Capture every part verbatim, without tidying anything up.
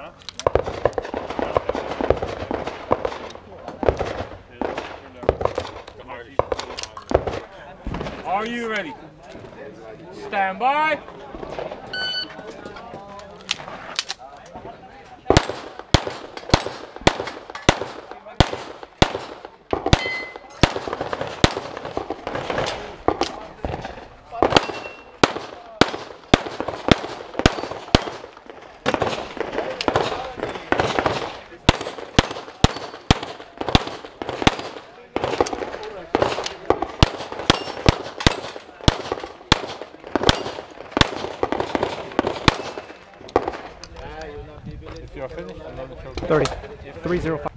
Are you ready? Stand by. If you're finished, another choke. thirty. three zero five.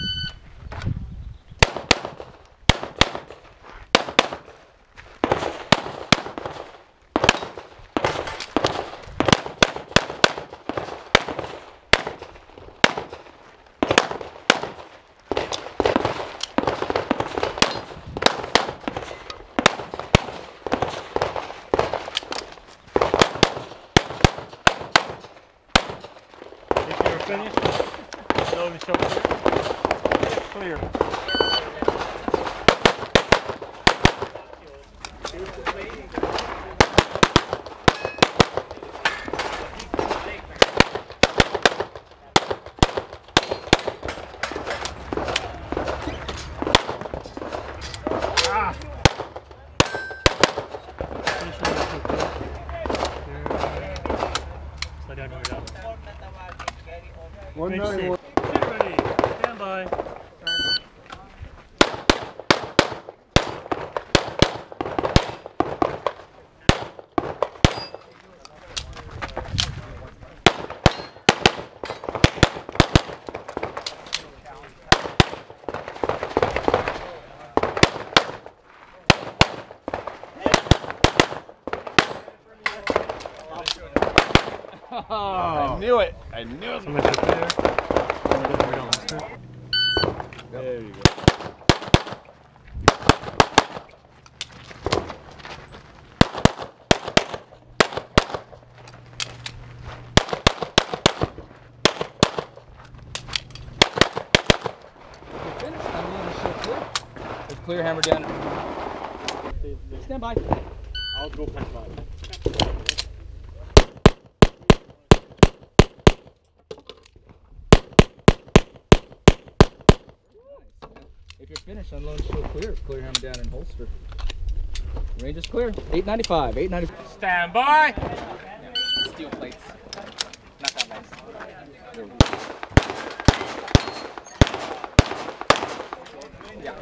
Finished. Slowly show clear. Clear. Ah. Slow down, down. One nine one. Get ready. Stand by. Oh, I knew it. I knew it. There you go. Clear, hammer down. Stand by. I'll go punch line. If you're finished, unload still clear. Clear hammer down and holster. Range is clear. eight ninety-five. eight ninety-five. Stand by. Steel plates. Not that nice. Yeah.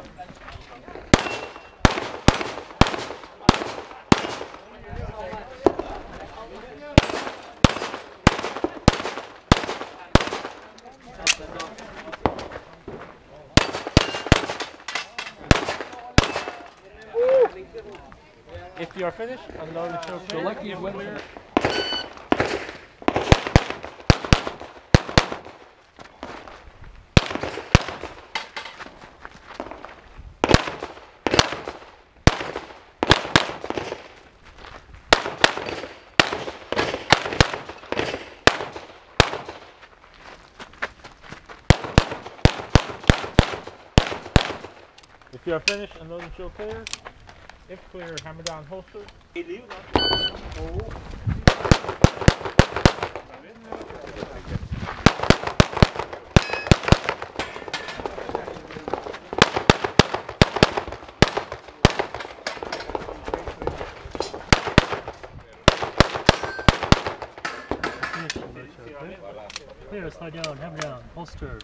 If you are finished, unload the show clear. Select these Clear. If you are finished, unload the show clear. If clear, hammer down holster. Clear, slide down, hammer down, holster.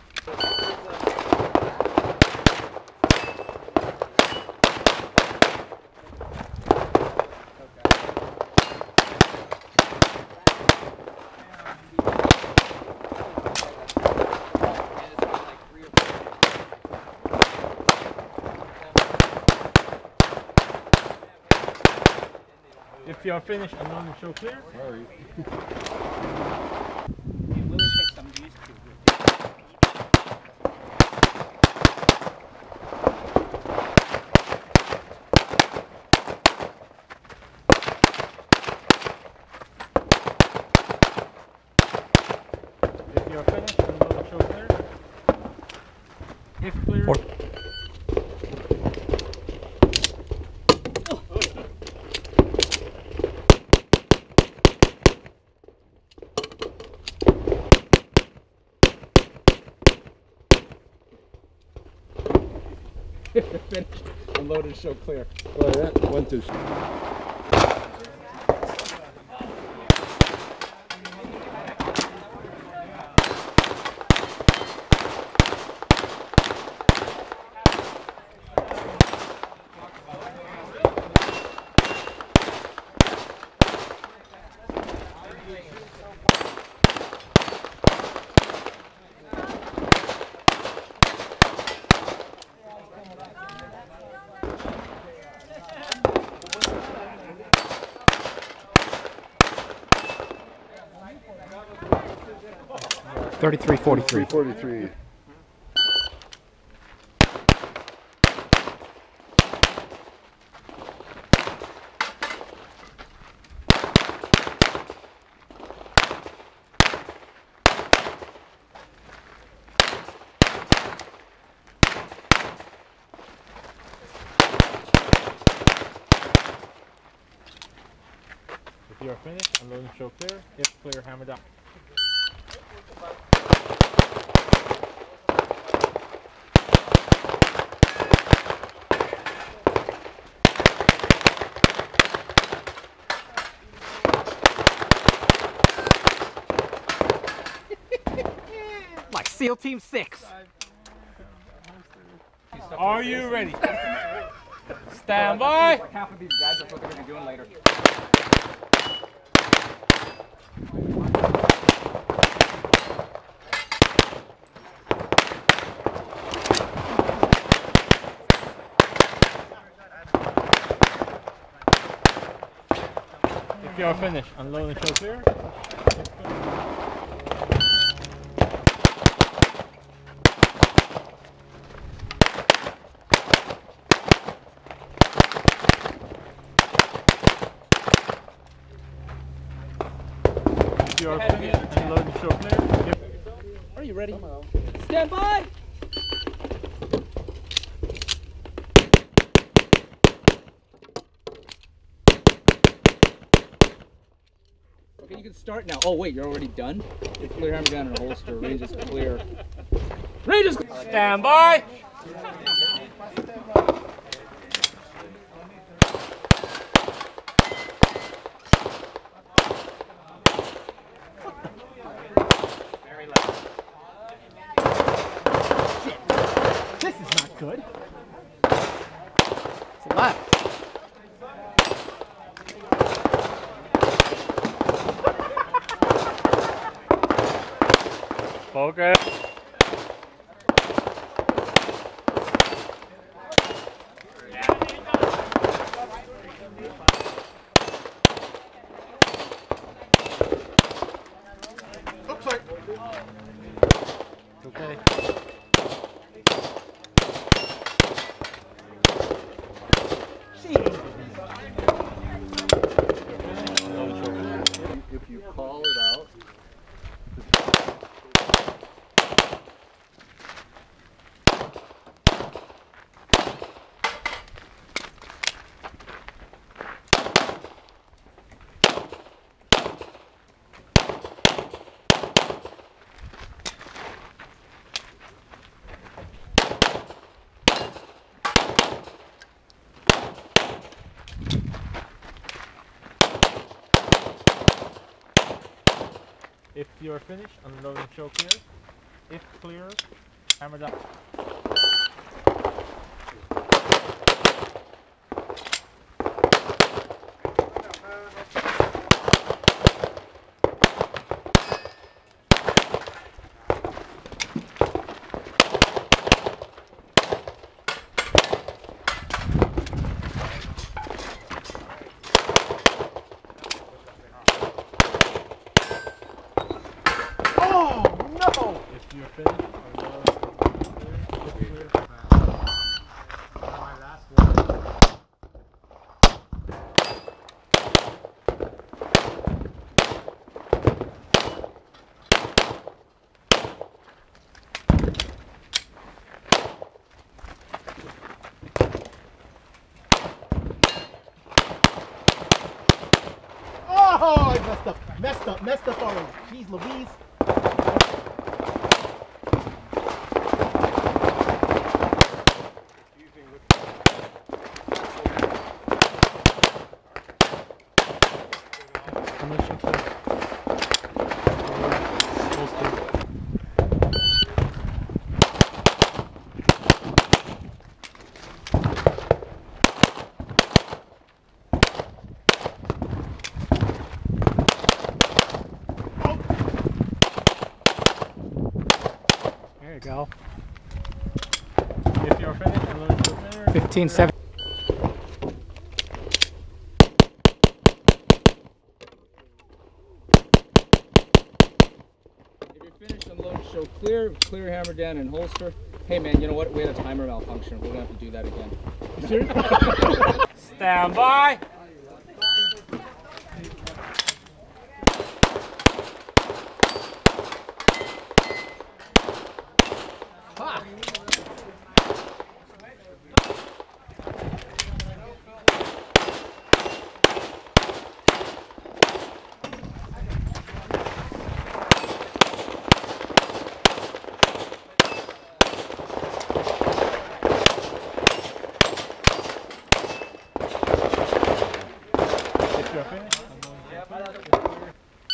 If you are finished, unload the show clear. Sorry. It really takes some used to. If you you're finished, unload and show clear. If clear. Four. Finished. Unload and show clear. Well, that went to. Thirty-three forty-three. forty-three. If you are finished, unload and show clear. If clear, hammer down. Like SEAL Team Six. Are you ready? Stand by. Like half of these guys, that's what they're gonna be doing later. If you are finished, unload and show clear. If you are finished, unload and show clear. Are you ready? Stand by! Okay, you can start now. Oh wait, you're already done? It's clear, hammer down in a holster. Range is clear. Range is clear! Stand by. This is not good. It's left. Focus. Looks like. Okay. If you call it out. If you are finished, unload and show clear. If clear, hammer down. If you're finished, unload and show clear. If clear, my last one. Jeez Louise. I'm gonna shoot this. There you go. If you're finished, I'm gonna shoot there. fifteen seven. If you're finished, unload and show clear. Clear your hammer down and holster. Hey man, you know what? We had a timer malfunction. We're gonna have to do that again. Stand by. If you're finished, I'm gonna shoot there.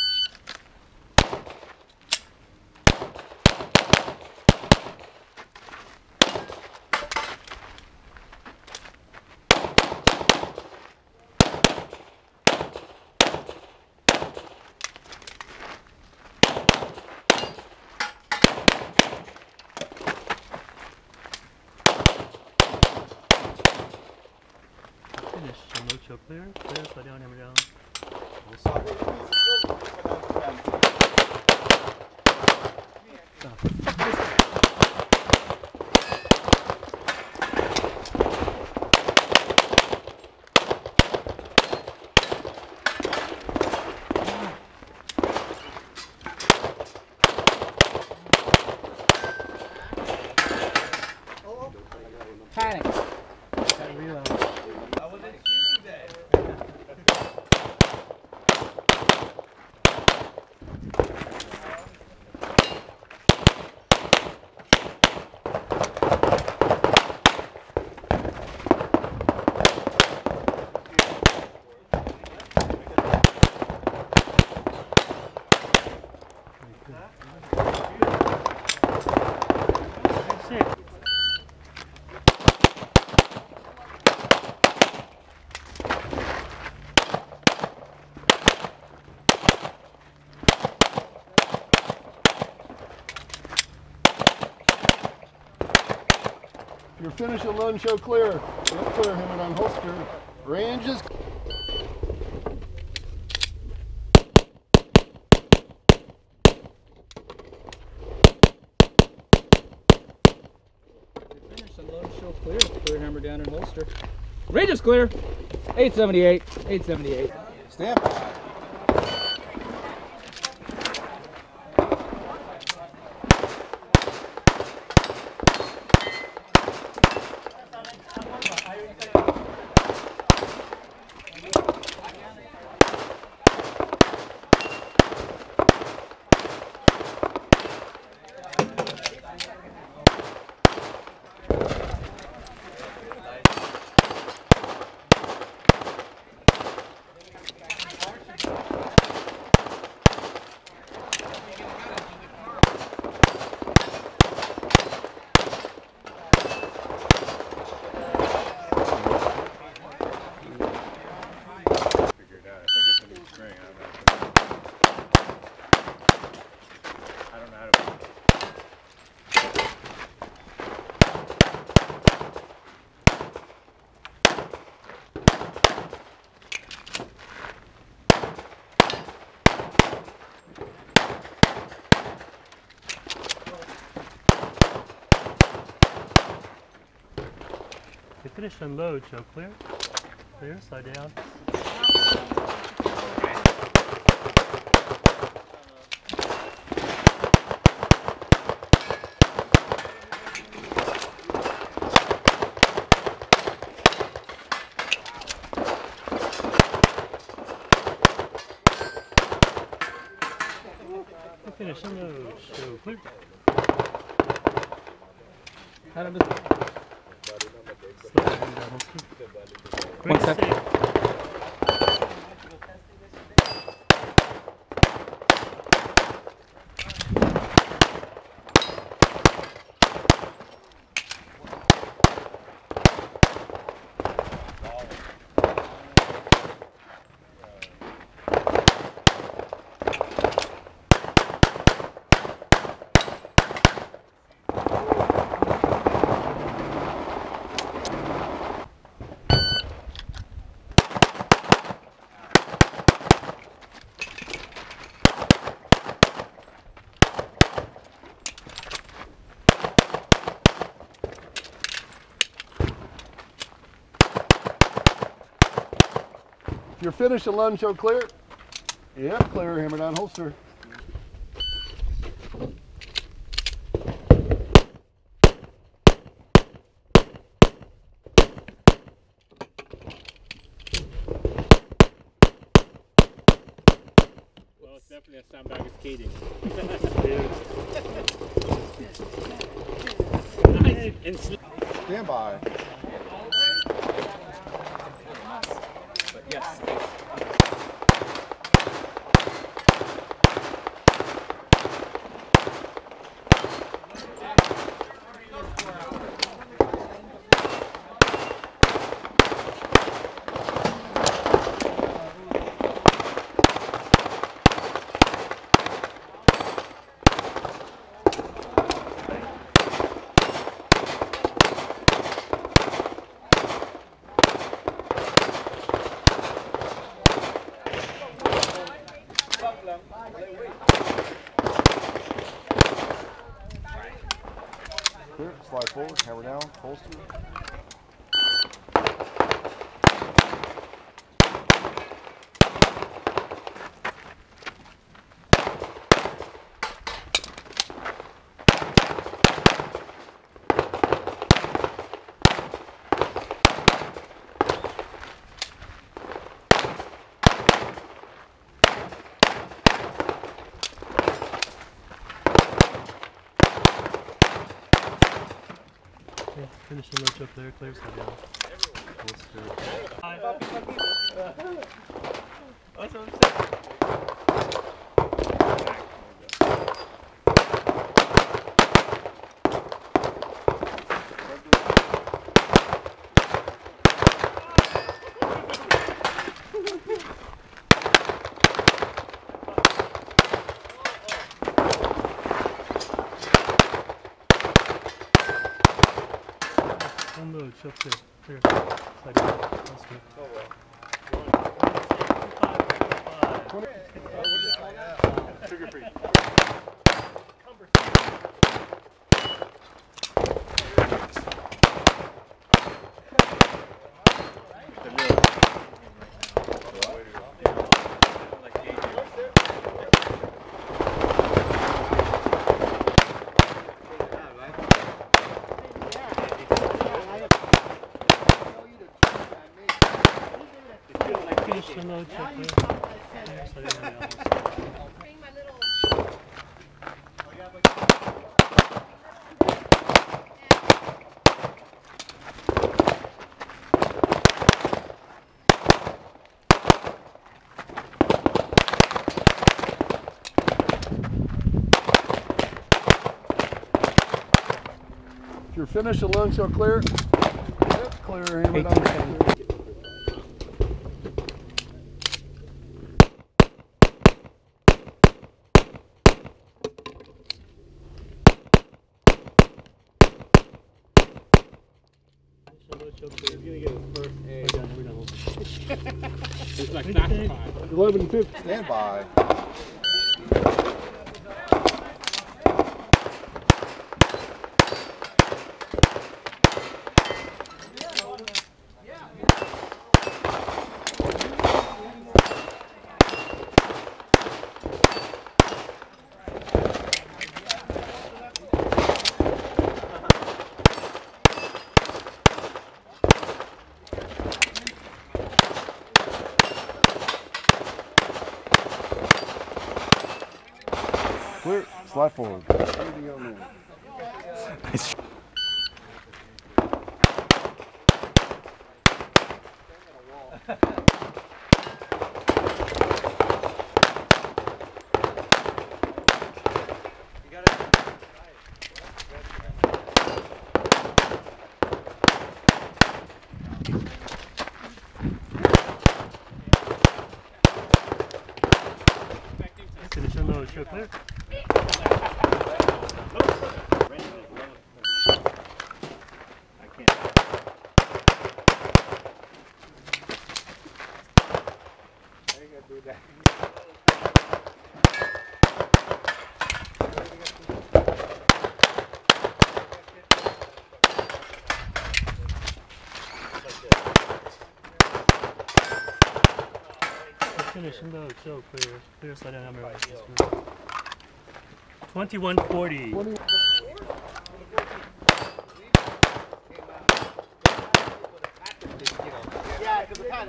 Finish. Unload, show clear. Clear, slow down, hammer down. Panic. Gotta reload. That's it. If you're finished, unload and show clear. Yep, clear, hammer down, holster. Range is Finish, unload and show clear. Clear hammer down and holster. Range is clear. eight seventy-eight. eight seventy-eight. stamp. You finish unload, show clear. Clear, slow down. No show clear. Hand him the One sec. If you're finished and load and show clear. Yep, clear, hammer down, holster. Well, it's definitely a sandbag of skating. Nice and slow. Stand by. But yes. Clear, slide forward, hammer down, holster. Finish the load show clear, clear, slide down. Holster. That's what I'm saying. Unload, show clear, clear, slide down, that's good. Trigger free. Finish the load show clear. Clear, slide down, holster. If you're finished and load and show clear. Yep, clear, hammer down. eighteen seventy. Show clear. He's gonna get his first A. We're done, we're done, holster. It's like sacrifice. eleven fifty. Stand by. slide forward. Finish unload, show clear. Finish unload, show clear. Clear, slide down hammer right. twenty-one forty. Yeah, because the time.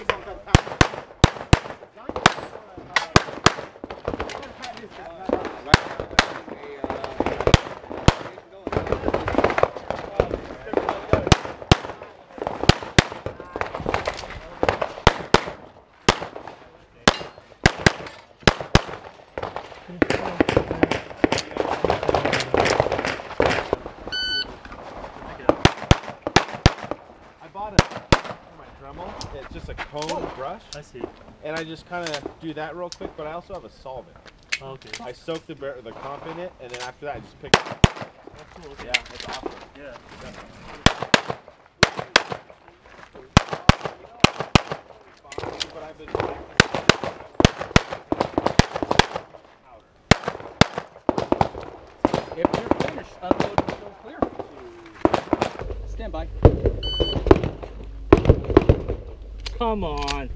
It's just a cone brush, I see. and I just kind of do that real quick. But I also have a solvent. Okay. I soak the bar the comp in it, and then after that, I just pick it up. That's cool. Okay. Yeah, it's awesome. Yeah. But I've been If you're finished, unload and show clear. Stand by. Come on.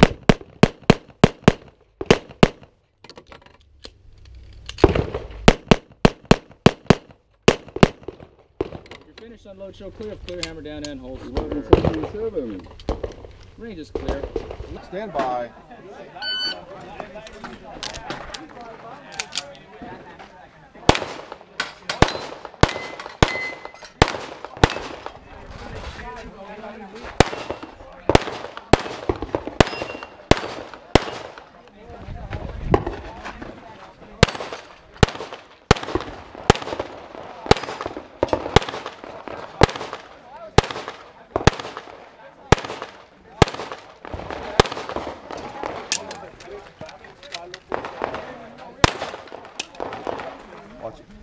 If you're finished, unload, show clear. Clear, hammer down and hold. eleven seventy-seven. Range is clear. Stand by. Watch it.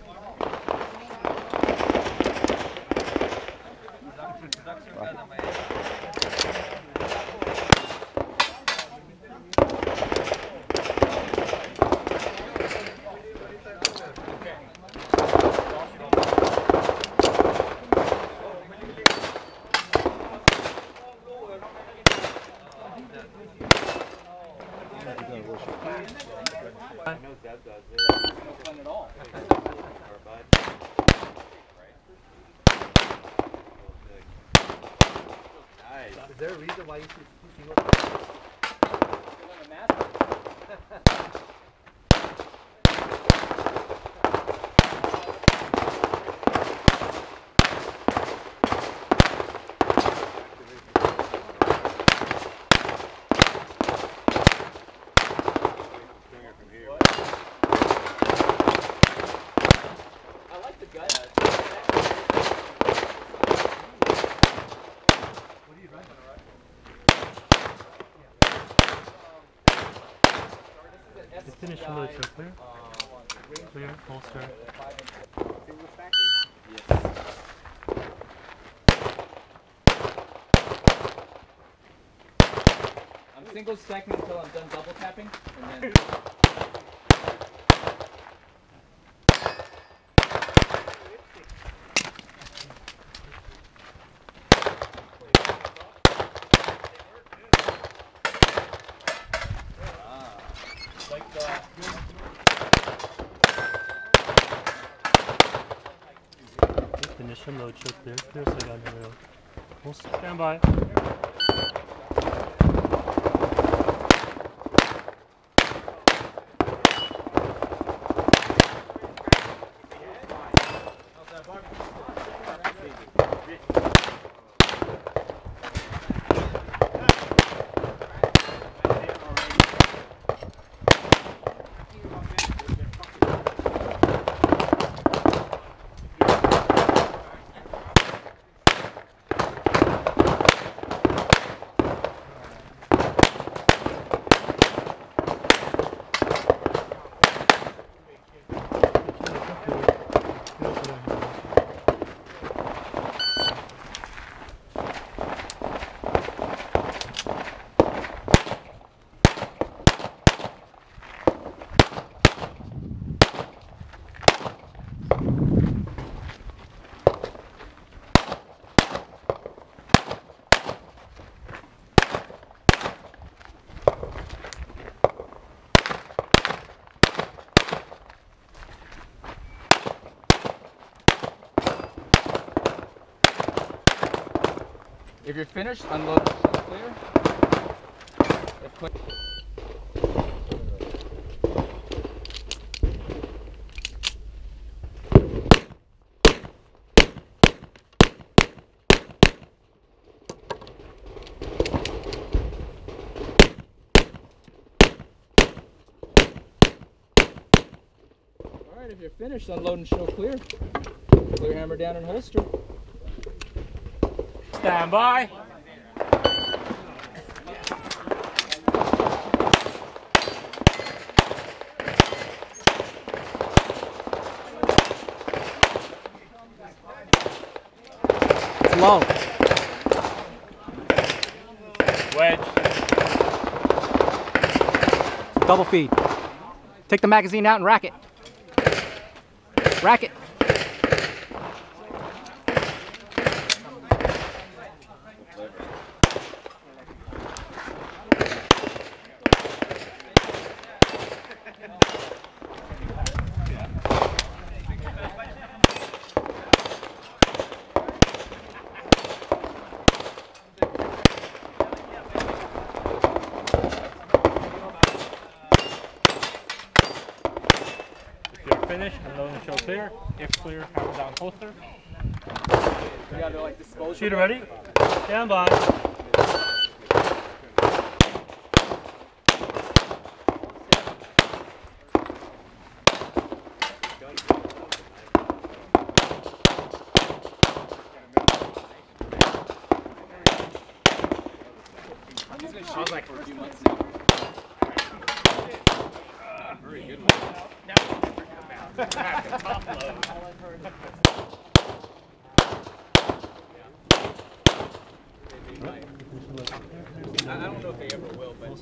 I know Deb does it. No fun at all. Or Bud. Nice. Is there a reason why you should single? Finish unload, show clear. Clear, holster. I'm single stacking until I'm done double tapping, and then. Finish unload, show clear. Clear, slide down the rail. Holster, stand by. If you're finished, unload the show clear. If clear. Alright, if you're finished, unload and show clear. Clear hammer down and holster. Stand by. It's low. Wedge. Double feed. Take the magazine out and rack it. Rack it. Finish, unload and show clear. If clear, hammer down holster. Yeah, they're like disposable. Shooter ready? Stand by. He's been shooting like for a few months now. Very good one. Top load. I don't know if they ever will, but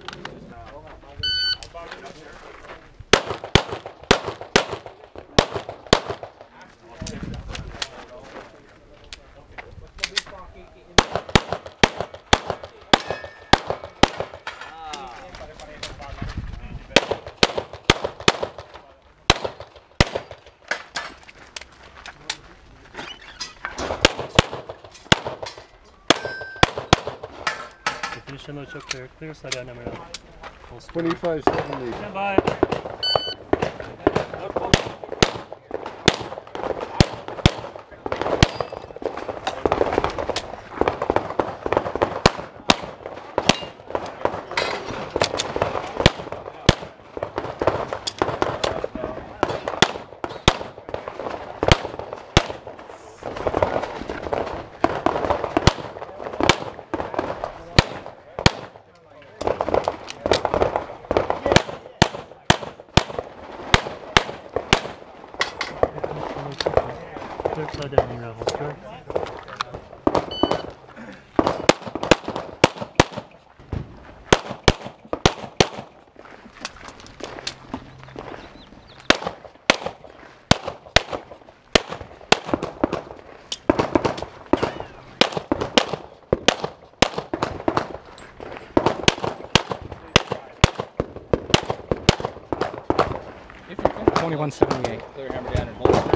Finish unload show clear. Clear slide down hammer down. Holster. twenty-five seventy. Stand by. Clear slide down hammer down holster. twenty-one seventy-eight. clear hammer down and holster.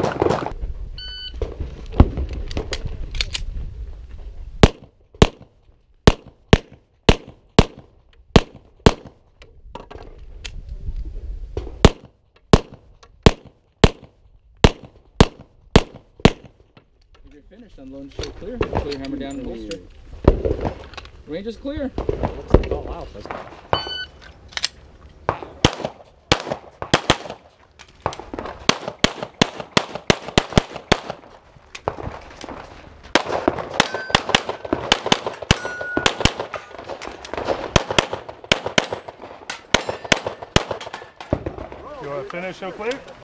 If you're finished, unload and show clear. Clear hammer down and holster. Range is clear. Oh wow. That's You want to finish show clear?